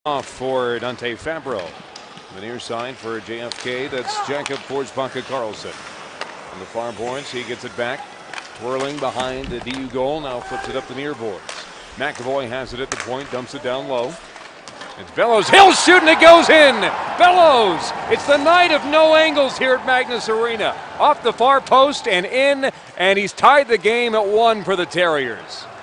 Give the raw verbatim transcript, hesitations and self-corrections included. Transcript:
Off for Dante Fabro. The near side for J F K, that's Jacob Forsbacka Carlson. On the far boards, he gets it back. Twirling behind the D U goal, now flips it up the near boards. McAvoy has it at the point, dumps it down low. It's Bellows, he'll shoot and it goes in! Bellows! It's the night of no angles here at Magnus Arena. Off the far post and in, and he's tied the game at one for the Terriers.